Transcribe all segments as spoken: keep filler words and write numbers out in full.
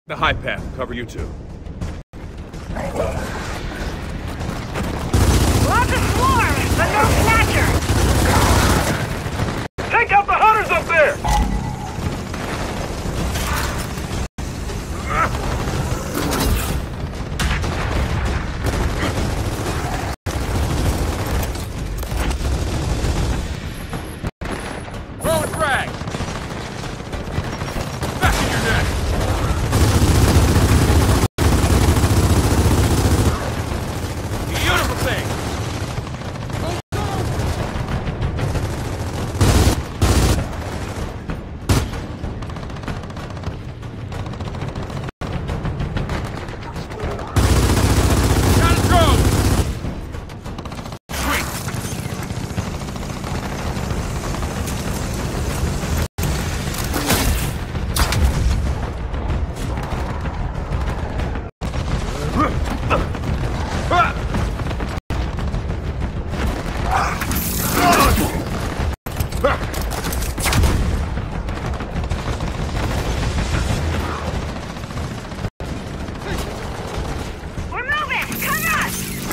The high path will cover you two. Lots of swarms, but no snatcher! Take out the hunters up there! Throw a drag! Back in your neck! Beautiful thing! Got a drone! Sweet! We're moving! Come on!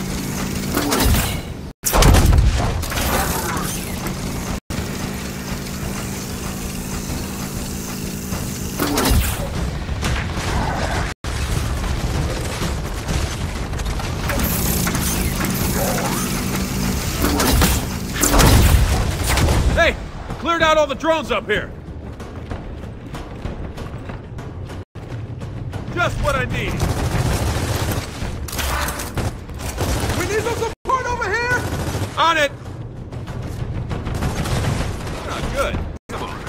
Hey! Cleared out all the drones up here! Just what I need! We need some support over here! On it! Not good. Come on.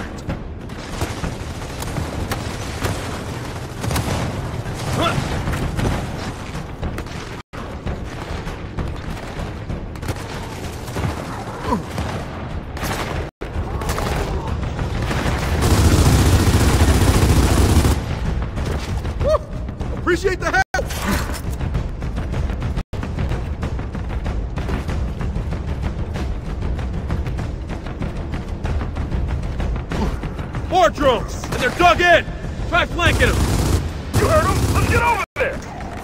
Huh. Woo! Appreciate the help! More drones! And they're dug in! Try flanking them! You heard them? Let's get over there!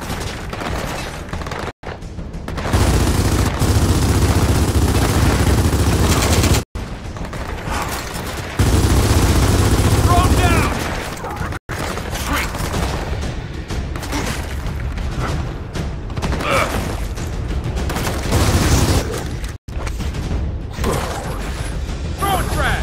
Drone down! Sweet! Ugh. Throw a drag!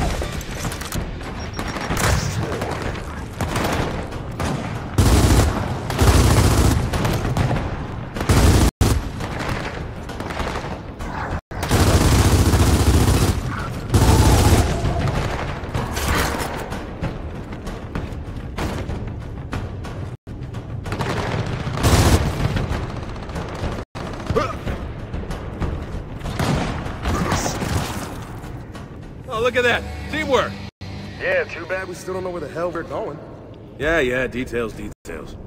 Oh, look at that! Teamwork! Yeah, too bad we still don't know where the hell we're going. Yeah, yeah, details, details.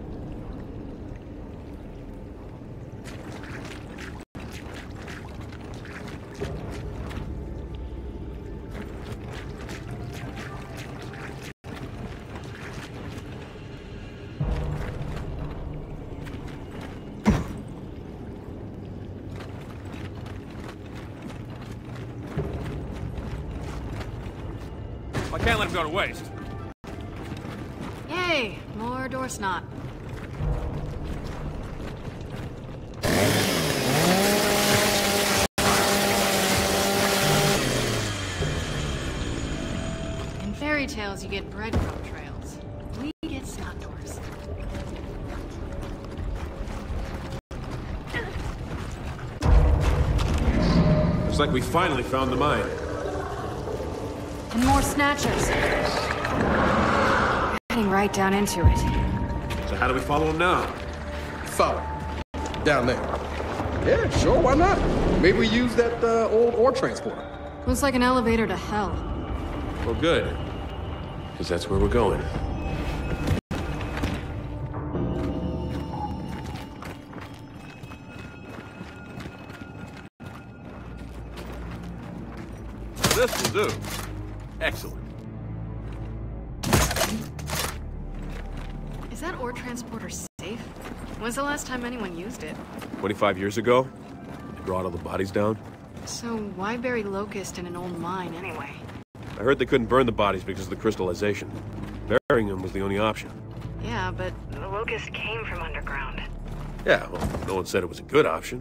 I can't let him go to waste. Yay! More door snot. In fairy tales, you get breadcrumb trails. We get snot doors. Looks like we finally found the mine. And more snatchers. Heading right down into it. So how do we follow him now? Follow. Down there. Yeah, sure, why not? Maybe we use that uh, old ore transporter. Looks like an elevator to hell. Well, good. Because that's where we're going. This will do. Excellent. Is that ore transporter safe? When's the last time anyone used it? twenty-five years ago? They brought all the bodies down? So why bury Locust in an old mine anyway? I heard they couldn't burn the bodies because of the crystallization. Burying them was the only option. Yeah, but The Locust came from underground. Yeah, well, no one said it was a good option.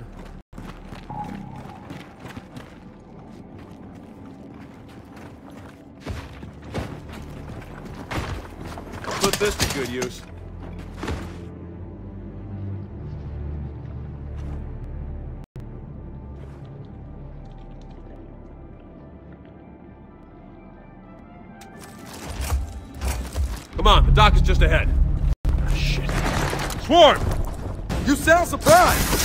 Put this to good use. Come on, the dock is just ahead. Ah, shit. Swarm! You sound surprised!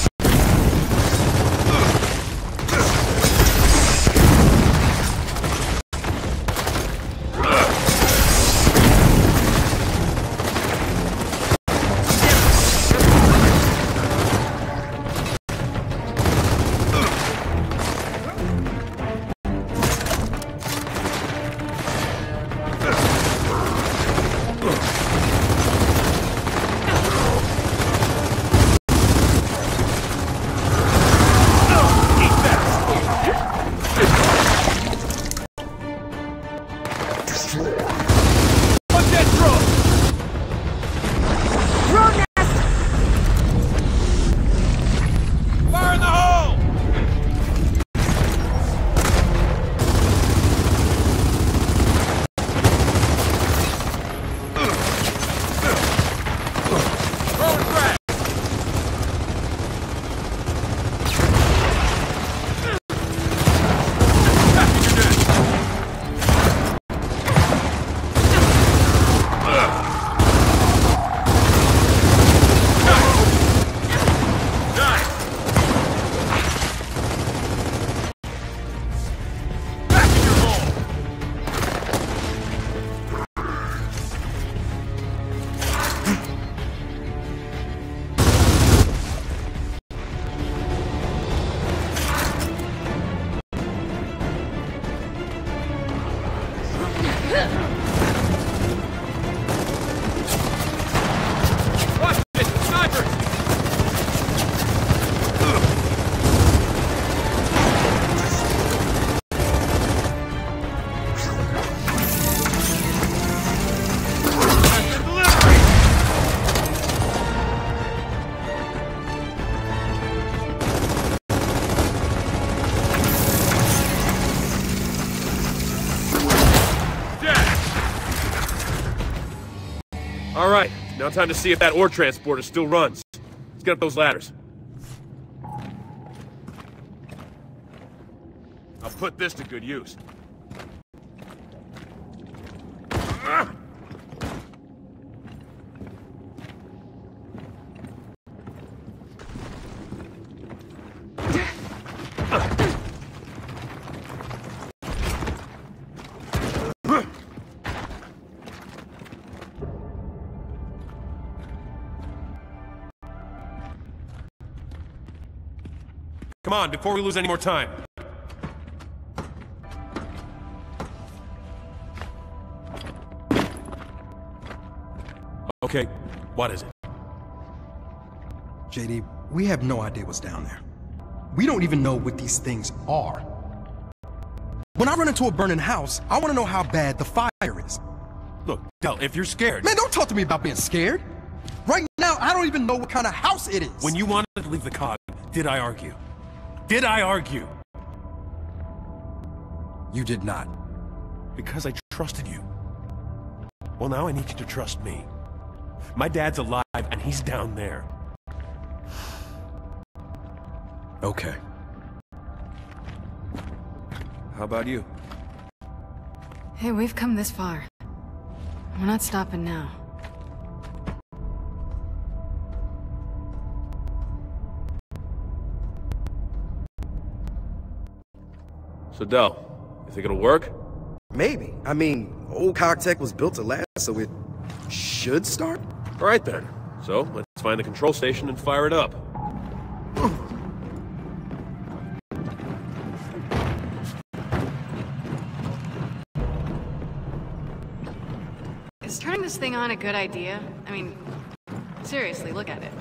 All right, now time to see if that ore transporter still runs. Let's get up those ladders. I'll put this to good use. Come on, before we lose any more time. Okay, what is it? J D, we have no idea what's down there. We don't even know what these things are. When I run into a burning house, I want to know how bad the fire is. Look, Del, if you're scared... Man, don't talk to me about being scared. Right now, I don't even know what kind of house it is. When you wanted to leave the cog, did I argue? Did I argue? You did not. Because I trusted you. Well, now I need you to trust me. My dad's alive, and he's down there. Okay. How about you? Hey, we've come this far. We're not stopping now. So, Del, you think it'll work? Maybe. I mean, old Cogtech was built to last, so it should start? All right, then. So, let's find the control station and fire it up. Is turning this thing on a good idea? I mean, seriously, look at it.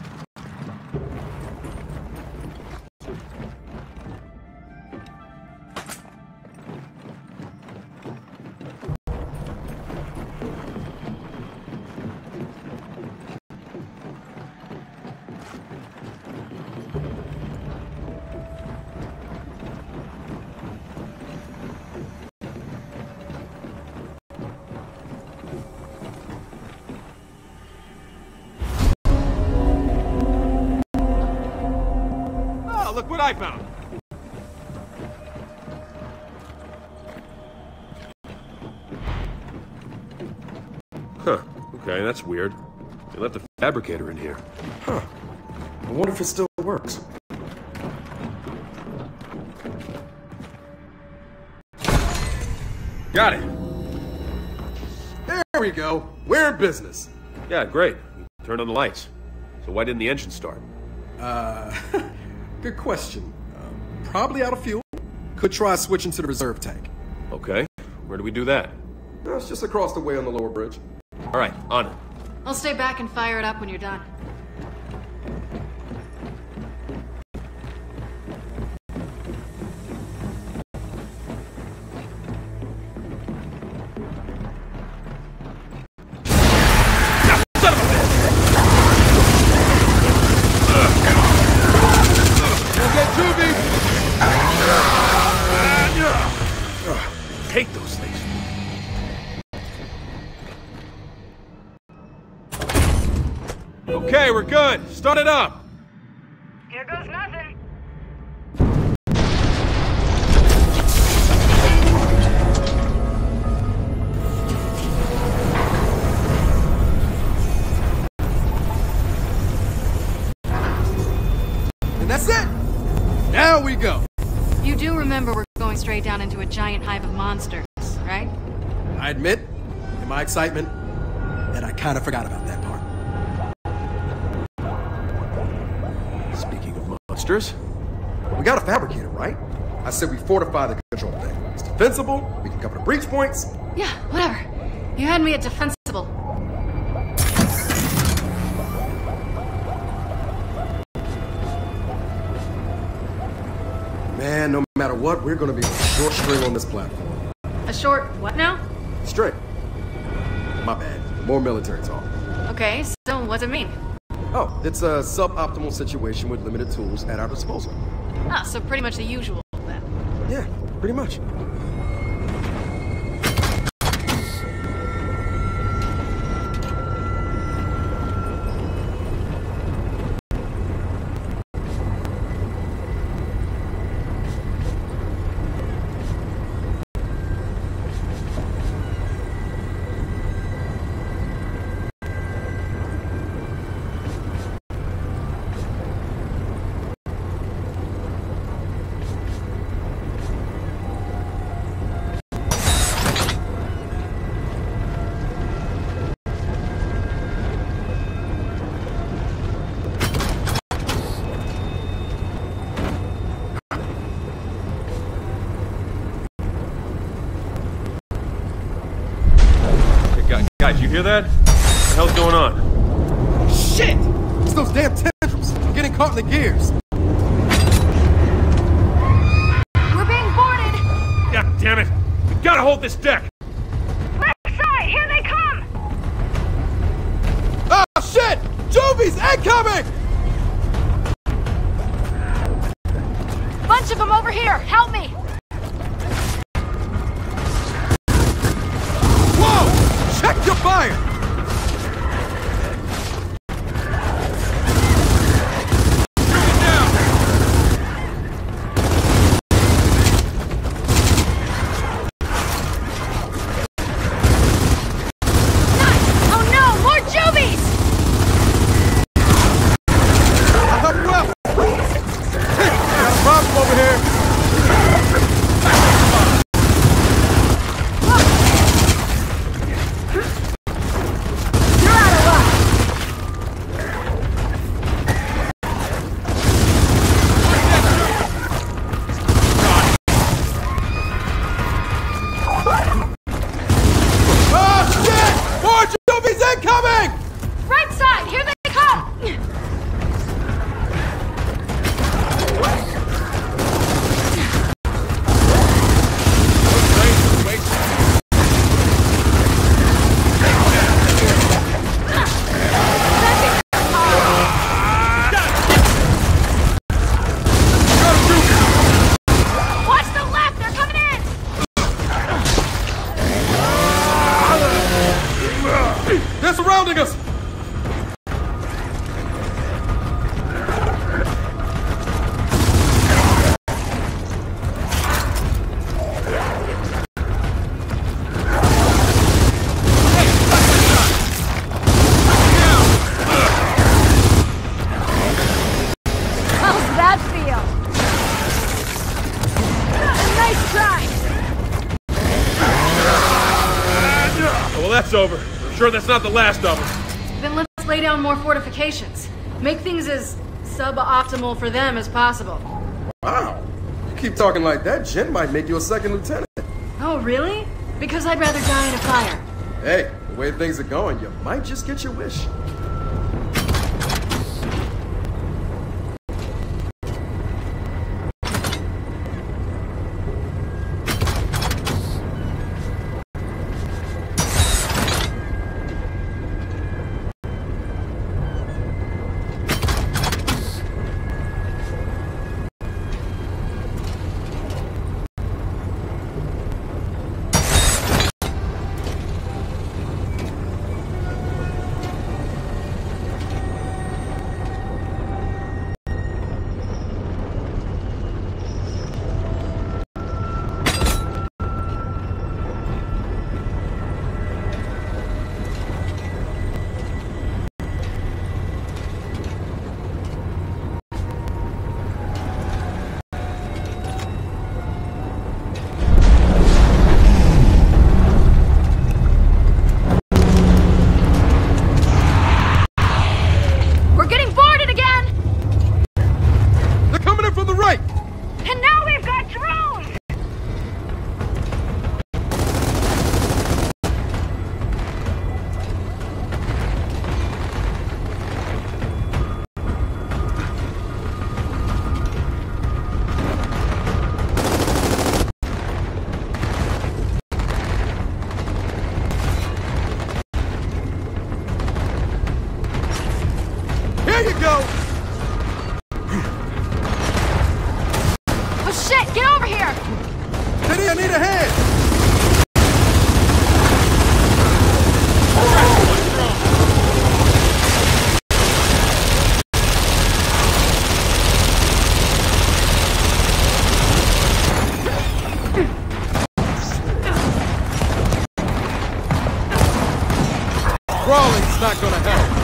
Look what I found! Huh. Okay, that's weird. They left the fabricator in here. Huh. I wonder if it still works. Got it! There we go. We're in business. Yeah, great. Turn on the lights. So why didn't the engine start? Uh, good question. Uh, probably out of fuel. Could try switching to the reserve tank. Okay. Where do we do that? No, it's just across the way on the lower bridge. All right, on it. I'll stay back and fire it up when you're done. Hate those things. Okay, we're good. Start it up. Here goes nothing. And that's it! Now we go! You do remember we're going straight down into a giant hive of monsters, right? I admit, in my excitement, that I kind of forgot about that part. Speaking of monsters, We got a fabricator, right? I said we fortify the control thing. It's defensible, we can cover the breach points. Yeah, whatever. You had me at defensible. Man, no matter what, we're gonna be on a short string on this platform. A short what now? String. My bad. More military talk. Okay, so what's it mean? Oh, it's a suboptimal situation with limited tools at our disposal. Ah, so pretty much the usual then. Yeah, pretty much. guys, you hear that? What the hell's going on? Shit! It's those damn tendrils! I'm getting caught in the gears! We're being boarded! God damn it! We gotta hold this deck! Left side! Here they come! Oh shit! Juvies incoming! Bunch of them over here! Help me! Whoa! Check your fire! Over here! try! Well, that's over. I'm sure that's not the last of them. Then let's lay down more fortifications. Make things as suboptimal for them as possible. Wow. You keep talking like that, Jen might make you a second lieutenant. Oh, really? Because I'd rather die in a fire. Hey, the way things are going, you might just get your wish. Crawling's not gonna help.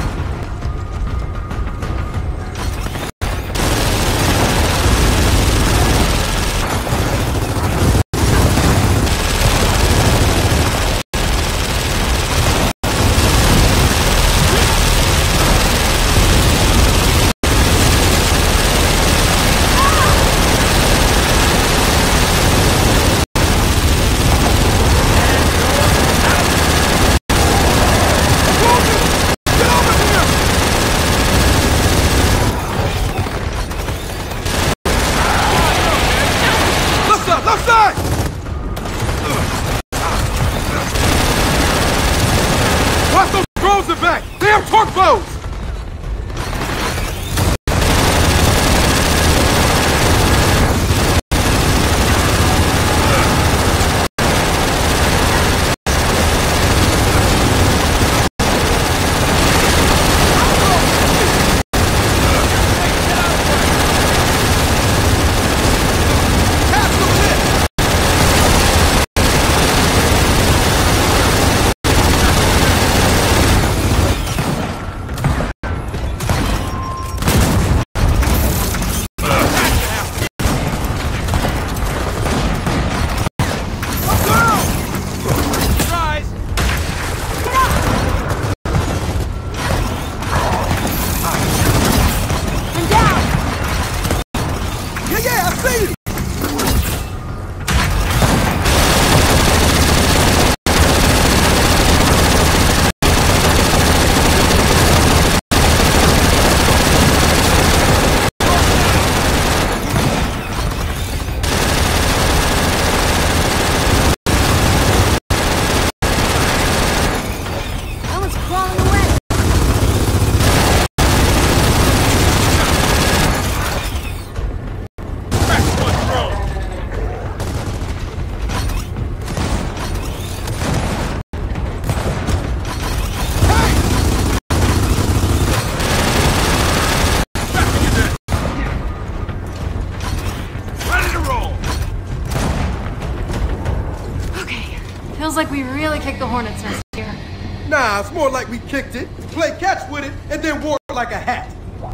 Feels like we really kicked the hornet's nest here. Nah, it's more like we kicked it, played catch with it, and then wore it like a hat.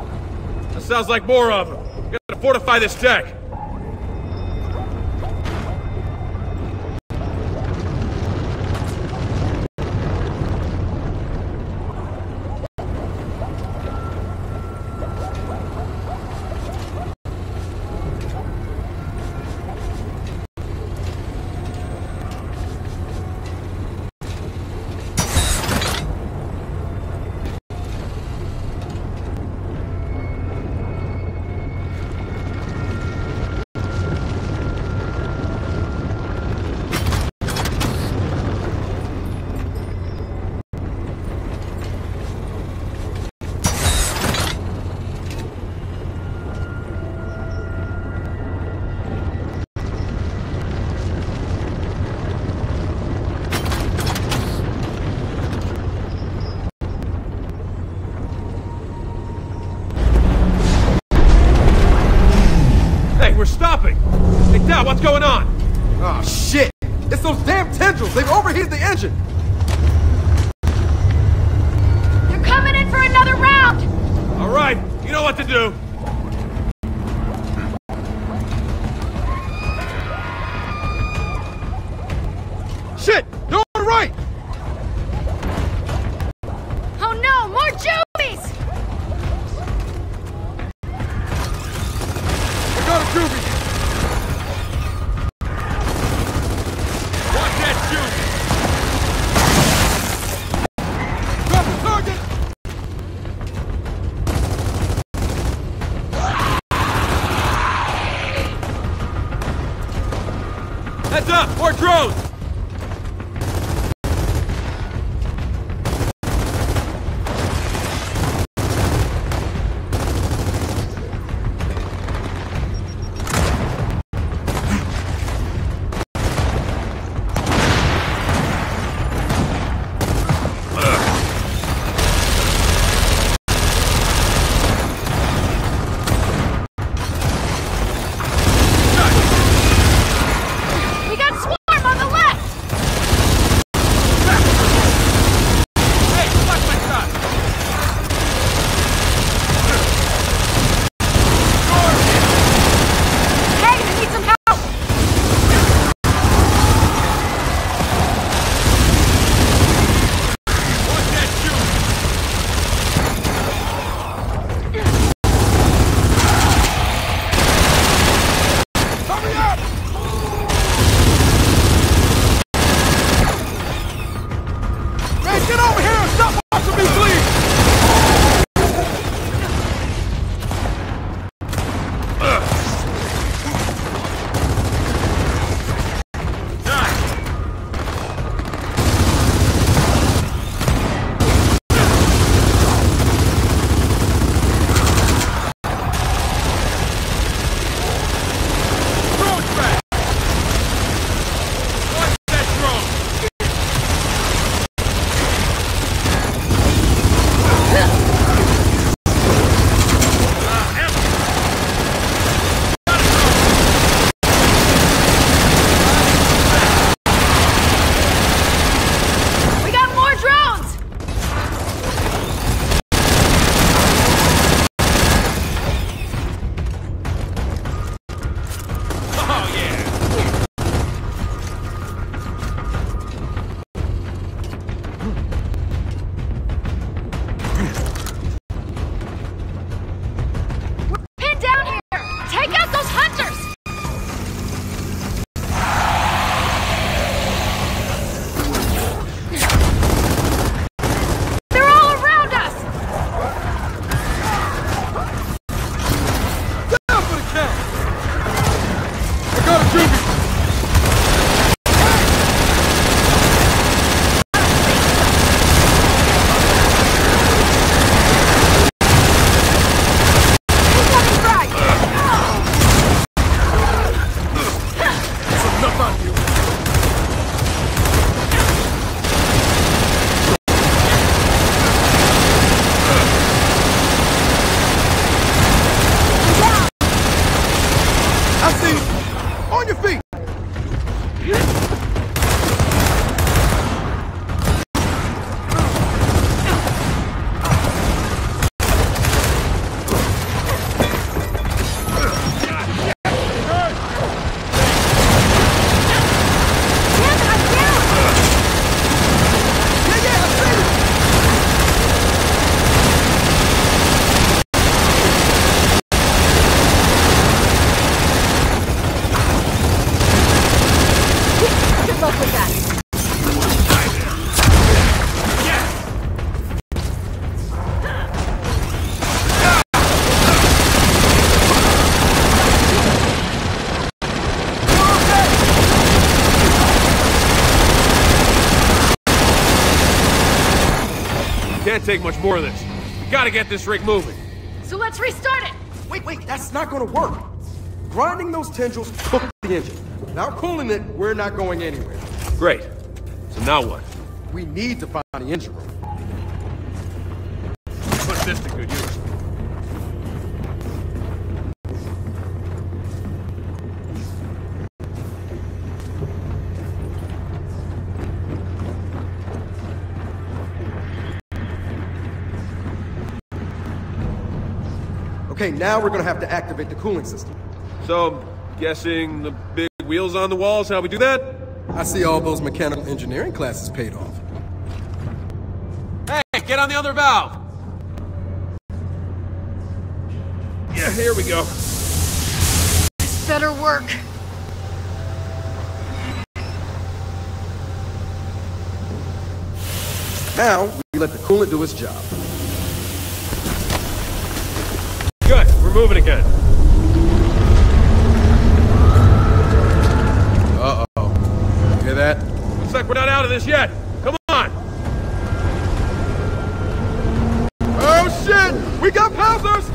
That sounds like more of them. We gotta fortify this deck. we're stopping. Hey, Dad, what's going on? Oh, shit! It's those damn tendrils! They've overheated the engine! They're coming in for another round! All right, you know what to do. Shit! They're on the right! Oh no, more Juvies! They got a Juvie! Watch that shoot! Drop the target! Heads up! More drones! We got Swarm on the left! Hey, watch my shot! Hey, I need some help! Watch that shoot! Hurry up! Man, get over here and stop watching me, please! Drone track! Watch that drone! We got more drones! Oh, yeah! Pin down here! Take out those hunters! They're all around us! Down for the count! They got a Juvie! Incoming frag! That's enough on you! I see you! On your feet! Damn it, I'm down! Yeah, yeah, I see you! Good luck with that. Can't take much more of this. We gotta get this rig moving. So let's restart it! Wait, wait, that's not gonna work. Grinding those tendrils cooked the engine. Without cooling it, we're not going anywhere. Great. So now what? We need to find the engine room. Put this to good use. Okay, now we're gonna have to activate the cooling system. So, guessing the big wheels on the walls, how we do that? I see all those mechanical engineering classes paid off. Hey, get on the other valve! Yeah, here we go. This better work. Now, we let the coolant do its job. Good, we're moving again. Uh-oh. Hear that? Looks like we're not out of this yet. Come on! Oh shit! We got Pausers!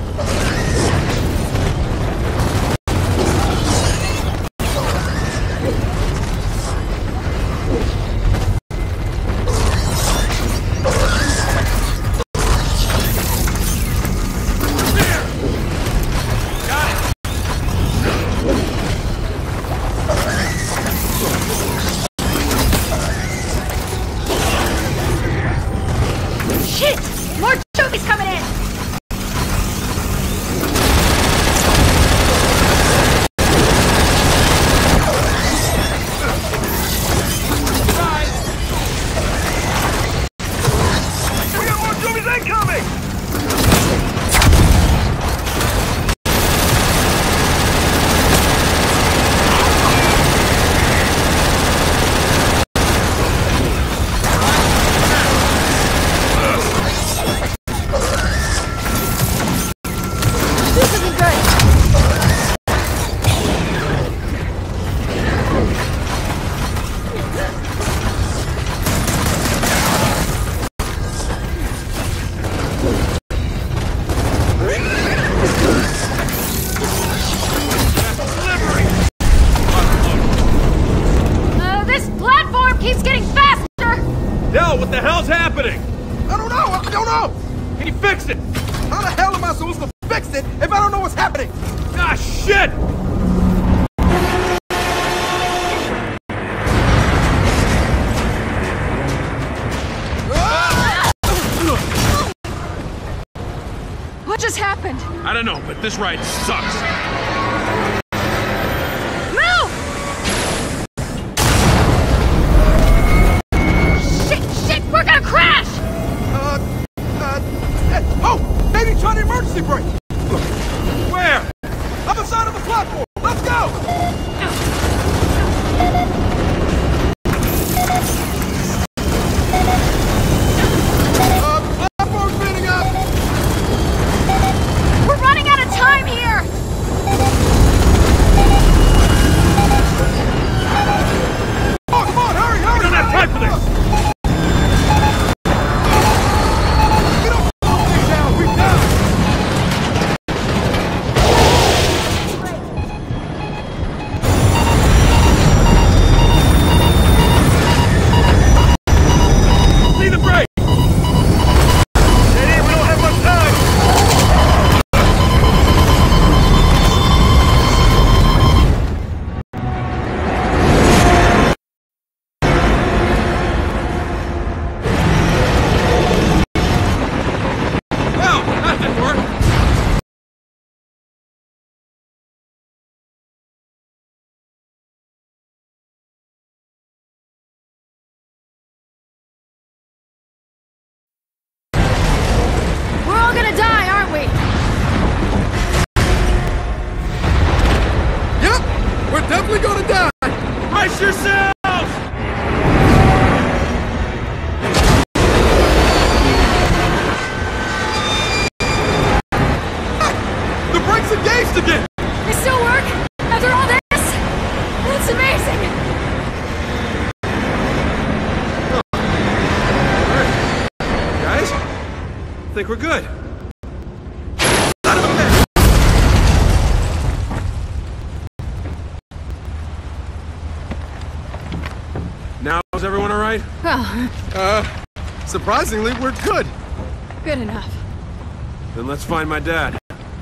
Shit! More zombies coming in! We got more zombies incoming! This isn't good! Uh, this platform keeps getting faster! Dell, what the hell's happening? I don't know! I don't know! Can you fix it? How the hell am I supposed to fix it if I don't know what's happening? Ah, shit! What just happened? I don't know, but this ride sucks. Move! Shit, shit, we're gonna crash! Uh, uh, eh, oh! Maybe try the emergency brake! Where? Other side of the platform! Let's go! Uh, platform's spinning up! We're running out of time here! Oh, come on, hurry, hurry! We don't have time for this! We don't slow things down, we're down! See the brake! Eddie, we don't have much time! Well, that didn't work. We're all gonna die, aren't we? Yep! We're definitely gonna die! Brace yourselves! The brake's engaged again! They still work? After all this? That's amazing! Guys, I think we're good. Now, is everyone all right? Well, Uh, surprisingly, we're good. good enough. Then let's find my dad.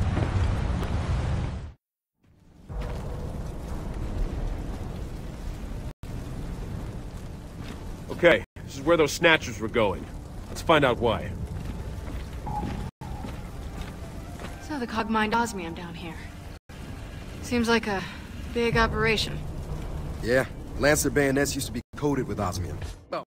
Okay, this is where those snatchers were going. Let's find out why. So, the Cogmind Osmium down here. Seems like a big operation. Yeah, Lancer bayonets used to be coated with osmium. Well,